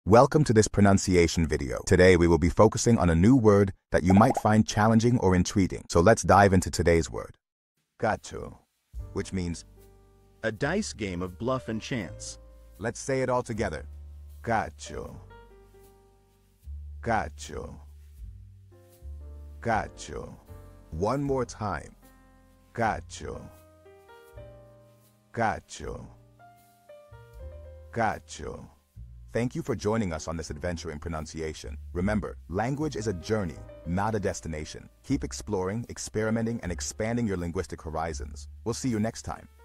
Welcome to this pronunciation video. Today we will be focusing on a new word that you might find challenging or intriguing. So let's dive into today's word. Cacho, which means a dice game of bluff and chance. let's say it all together. Cacho. Cacho. Cacho. One more time. Cacho. Cacho. Cacho. Thank you for joining us on this adventure in pronunciation. Remember, language is a journey, not a destination. Keep exploring, experimenting, and expanding your linguistic horizons. We'll see you next time.